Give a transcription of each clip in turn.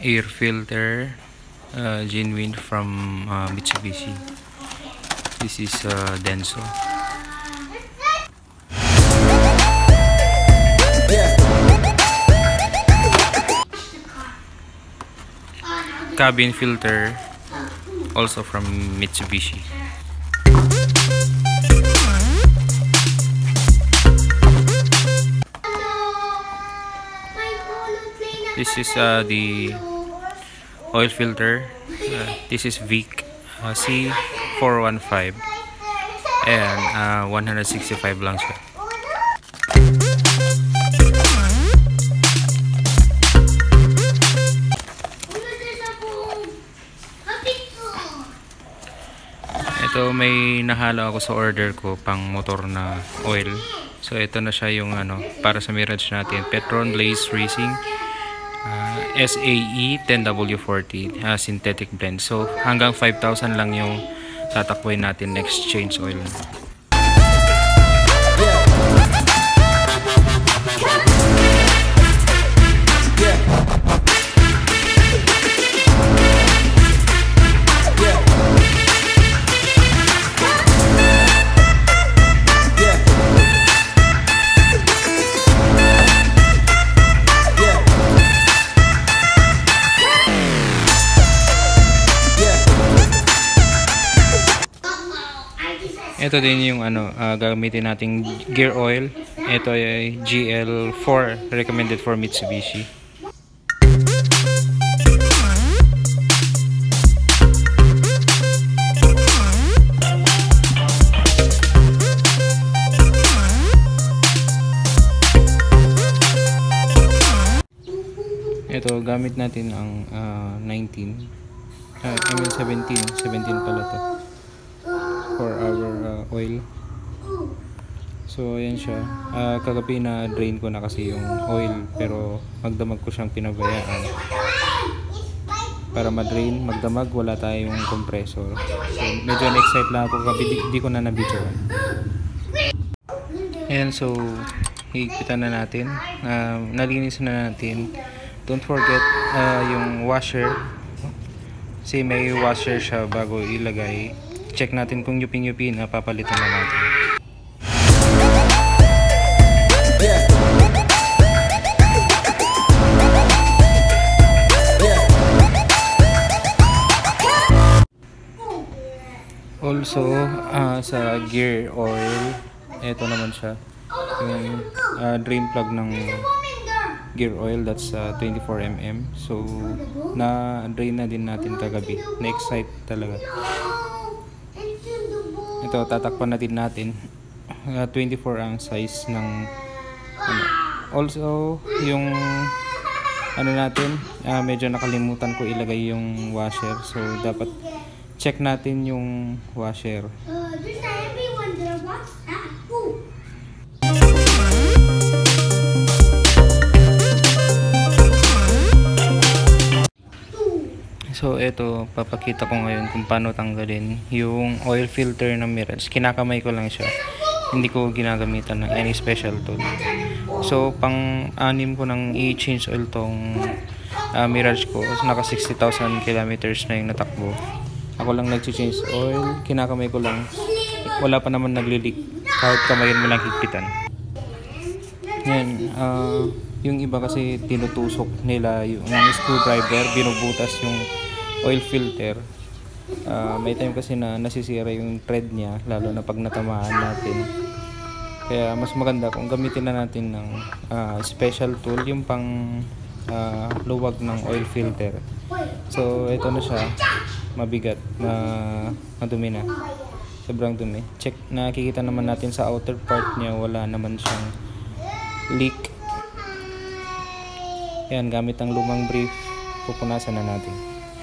air filter, genuine from Mitsubishi. This is Denso. Cabin filter, also from Mitsubishi. This is the oil filter. This is Vic C415 and 165 lang siya. Ito, may nahalo ako sa order ko pang motor na oil. So ito na siya yung para sa Mirage natin, Petron Blaze Racing SAE 10W40 synthetic blend. So hanggang 5,000 lang yung tatakbuhin natin next change oil. Ito din yung gagamitin nating gear oil. Ito ay GL4, recommended for Mitsubishi. Ito gamit natin ang 19 17 pala to for our oil. So ayan siya. Kagabi na drain ko na kasi yung oil, pero magdamag ko siyang pinabayaan para madrain, magdamag, wala tayong compressor. So medyo na-excite lang ako kagabi, di ko na nabidyoan. Ayan, so higpitan na natin, nalinis na natin. Don't forget yung washer, kasi may washer siya bago ilagay. Check natin kung yuping-yupi na, papalitan na natin. Also, sa gear oil, ito naman siya. Yung drain plug ng gear oil, that's 24mm. So, na-drain na din natin kagabi. Na-excite talaga. Ito, tatakpan natin 24 ang size ng Also, yung natin, medyo nakalimutan ko ilagay yung washer. So, dapat check natin yung washer. So ito, papakita ko ngayon kung paano tanggalin yung oil filter ng Mirage. Kinakamay ko lang siya, hindi ko ginagamitan ng any special tool. So pang-anim ko nang i-change oil tong Mirage ko. Naka 60,000 kilometers na yung natakbo. Ako lang nag-change oil, kinakamay ko lang. Wala pa naman nagli-leak kahit kamayin mo lang higpitan. Yan, yung iba kasi tinutusok nila yung screwdriver, binubutas yung oil filter. May time kasi na nasisira yung thread niya, lalo na pag natamaan natin. Kaya mas maganda kung gamitin na natin ng special tool, yung pang luwag ng oil filter. So ito na siya, mabigat, madumi na, sobrang dumi. Check, nakikita naman natin sa outer part niya, wala naman siyang leak. Yan, gamit ang lumang brief, pupunasan na natin.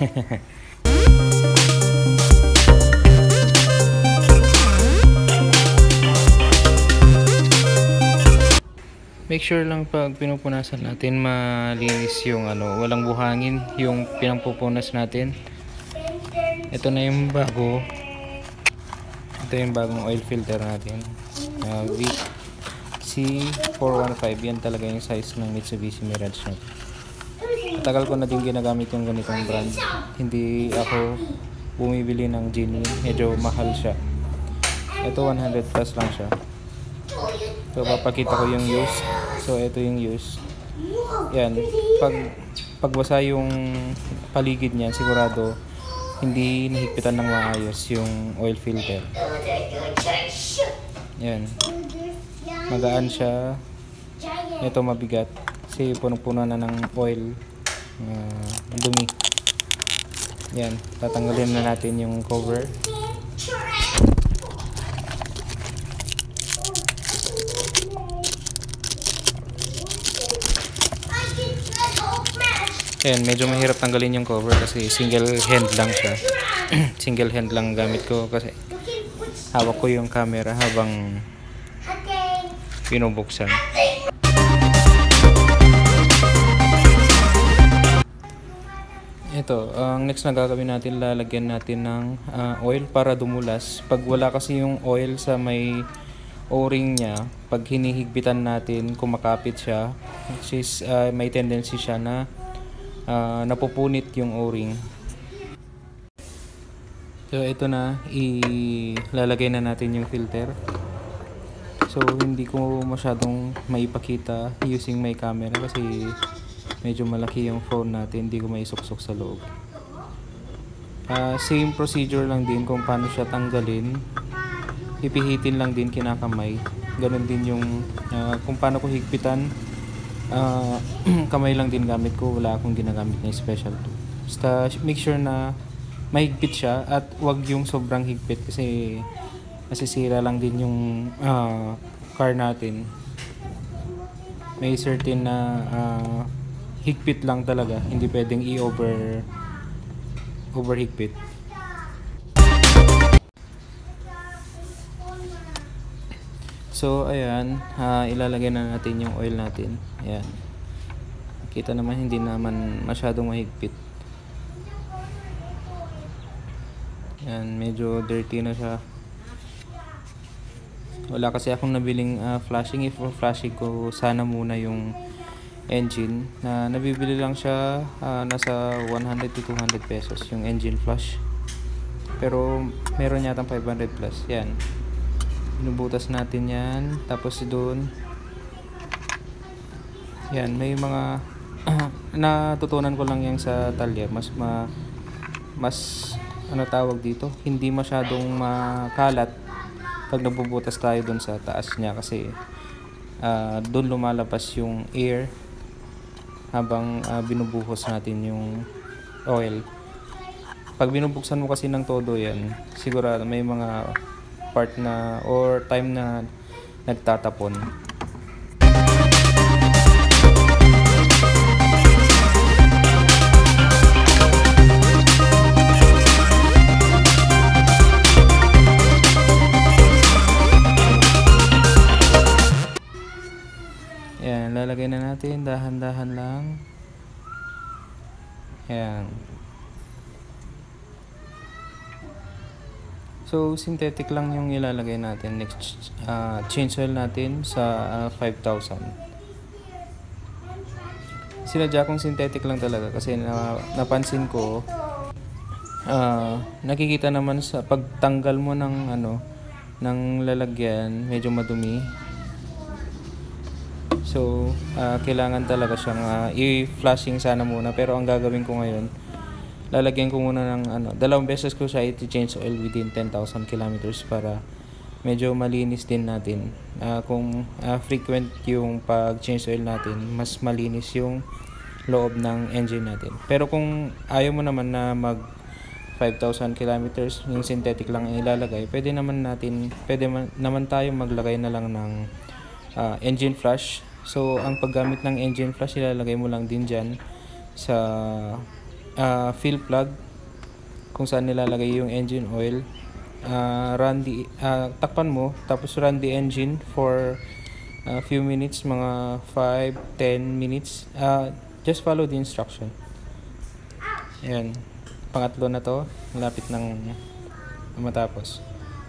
Make sure lang pag pinupunasan natin malinis yung walang buhangin yung pinampupunas natin. Ito na yung bago. Ito yung bagong oil filter natin. Vic C415, yan talaga yung size ng Mitsubishi Mirage natin. Matagal ko na din ginagamit yung ganitong brand. Hindi ako bumibili ng Genie. Medyo mahal siya. Ito 100 plus lang siya. So papakita ko yung use. So ito yung use. Yan. Pagbasa yung paligid niya, sigurado hindi nahigpitan ng maayos yung oil filter. Yan. Magaan siya. Ito mabigat. Kasi punong-puno na ng oil. Dumi. Yan. Tatanggalin na natin yung cover. Ayan, medyo mahirap tanggalin yung cover kasi single hand lang siya. Single hand lang gamit ko kasi hawak ko yung camera habang binubuksan. Ito, ang next na gagawin natin, lalagyan natin ng oil para dumulas. Pag wala kasi yung oil sa may o-ring niya, pag hinihigpitan natin, kumakapit siya, which is may tendency siya na napupunit yung o-ring. So ito na, ilalagay na natin yung filter. So hindi ko masyadong maipakita using my camera kasi medyo malaki yung phone natin, hindi ko maisuksok sa loob. Same procedure lang din kung paano siya tanggalin. Ipihitin lang din kinakamay. Ganun din yung kung paano ko higpitan. Kamay lang din gamit ko, wala akong ginagamit na special tool. Basta make sure na mahigpit siya at wag yung sobrang higpit kasi masisira lang din yung car natin. May certain na higpit lang talaga, hindi pwedeng over higpit. So ayan, ilalagay na natin yung oil natin. Ayan. Kita naman hindi naman masyadong mahigpit. Ayan, medyo dirty na siya. Wala kasi akong nabiling flashing. If flashing ko sana muna yung engine. Nabibili lang siya nasa 100 to 200 pesos yung engine flash. Pero meron yata 500 plus. Yan. Binubutas natin yan. Tapos doon. Yan. May mga natutunan ko lang yan sa Talya. Mas ano tawag dito? Hindi masyadong makalat pag nabubutas tayo doon sa taas niya kasi doon lumalabas yung air habang binubuhos natin yung oil. Pag binubuksan mo kasi ng todo yan, sigurado may mga part na or time na nagtatapon. Yan, lalagay na natin dahan-dahan lang. Yan. So, synthetic lang yung ilalagay natin. Next, change oil natin sa 5,000. Sinadya kong synthetic lang talaga kasi napansin ko, nakikita naman sa pagtanggal mo ng ng lalagyan, medyo madumi. So, kailangan talaga siyang i-flashing sana muna. Pero ang gagawin ko ngayon, lalagyan ko muna ng dalawang beses ko siya i-change oil within 10,000 kilometers para medyo malinis din natin. Kung frequent yung pag-change oil natin, mas malinis yung loob ng engine natin. Pero kung ayaw mo naman na mag 5,000 kilometers, yung synthetic lang ang ilalagay, pwede naman tayo maglagay na lang ng engine flush. So, ang paggamit ng engine flush, ilalagay mo lang din dyan sa fill plug kung saan nilalagay yung engine oil. Takpan mo, tapos run the engine for a few minutes, mga 5-10 minutes. Just follow the instruction. Ayan, pangatlo na to, malapit ng matapos.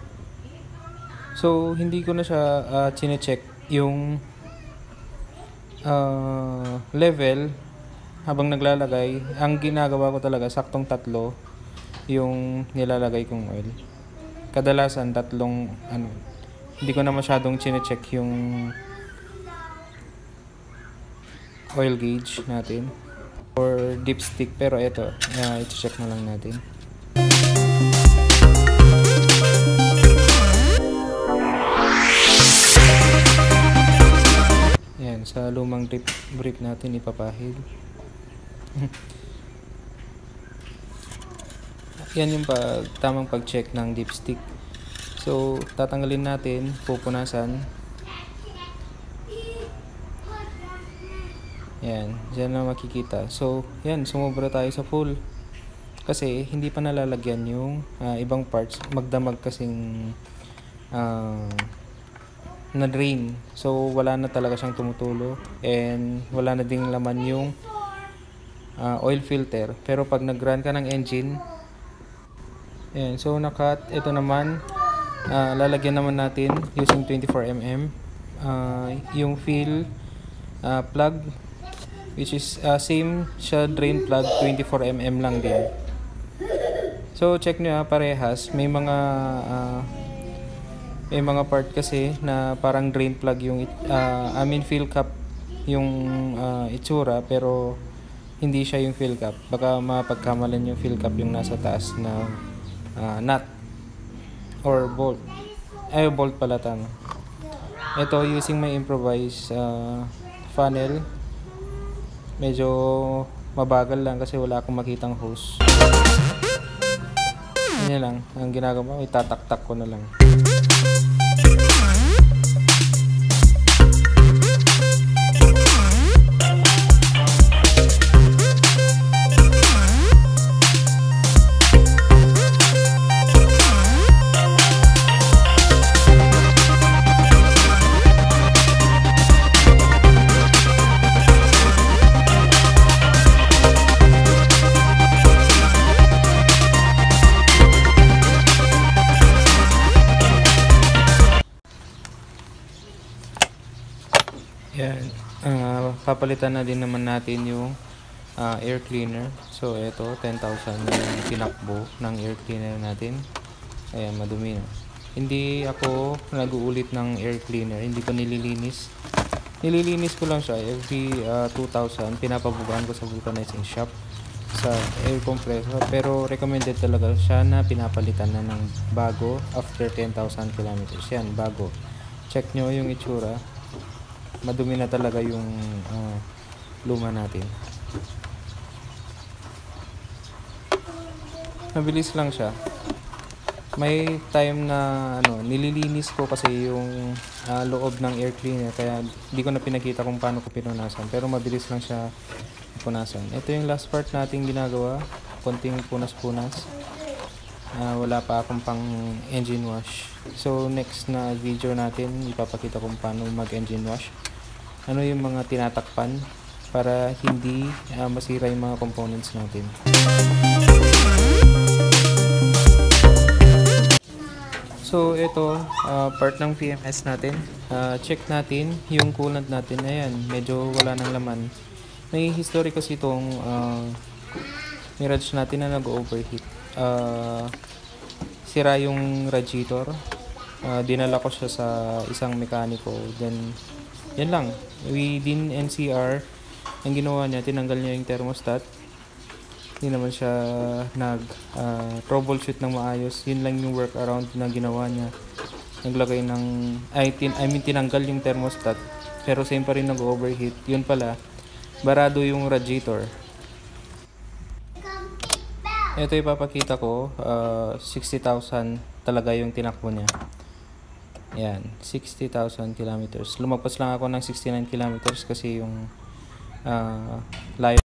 So, hindi ko na siya chine-check yung level habang naglalagay, ang ginagawa ko talaga saktong tatlo yung nilalagay kong oil. Kadalasan tatlong hindi ko na masyadong chine-check yung oil gauge natin or dipstick, pero ito i-check na lang natin. Yan, sa lumang brief natin ipapahid. Yan yung tamang pag-check ng dipstick. So tatanggalin natin, pupunasan. Yan, dyan na makikita. So yan, sumobra tayo sa full kasi hindi pa nalalagyan yung ibang parts. Magdamag kasing na drain, so wala na talaga siyang tumutulo and wala na ding laman yung oil filter. Pero pag nag-run ka ng engine, ayan, so nakat. Ito naman, lalagyan naman natin using 24mm yung fill plug, which is same siya, drain plug 24mm lang din. So check nyo parehas. May mga part kasi na parang drain plug yung fill cap yung itsura, pero hindi siya yung fill cap. Baka mapagkamalan yung fill cap yung nasa taas na nut or bolt. Bolt pala, tama. Ito using my improvised funnel. Medyo mabagal lang kasi wala akong makitang hose. Yan lang ang ginagawa, itataktak ko na lang. Yan, papalitan na din naman natin yung air cleaner. So ito 10,000 yung tinakbo ng air cleaner natin. Ayan, madumi na. Hindi ako nag-uulit ng air cleaner, hindi ko nililinis. Nililinis ko lang siya every 2,000. Pinapabugaan ko sa vulcanizing shop sa air compressor, pero recommended talaga siya na pinapalitan na ng bago after 10,000 kilometers. Yan, bago. Check nyo yung itsura, madumi na talaga yung luma natin. Mabilis lang siya. May time na nililinis ko kasi yung loob ng air cleaner, kaya hindi ko na pinakita kung paano ko pinunasan, pero mabilis lang siya punasan. Ito yung last part nating ginagawa, konting punas-punas. Wala pa akong pang engine wash. So next na video natin, ipapakita kung paano mag engine wash. Ano yung mga tinatakpan para hindi masira yung mga components natin. So ito, part ng PMS natin. Check natin yung coolant natin. Ayan, medyo wala ng laman. May history kasi itong Mirage natin na nag-overheat. Sira yung radiator. Dinala ko siya sa isang mekaniko. Then yan lang, within NCR ang ginawa niya, tinanggal niya yung thermostat. Hindi naman siya troubleshoot ng maayos. Yun lang yung workaround na ginawa niya. Naglagay ng tinanggal yung thermostat, pero same pa rin nag-overheat. Yun pala, barado yung radiator. Ito ipapakita ko, 60,000 talaga yung tinakbo niya. Yan, 60,000 kilometers. Lumagpas lang ako ng 69 kilometers kasi yung layo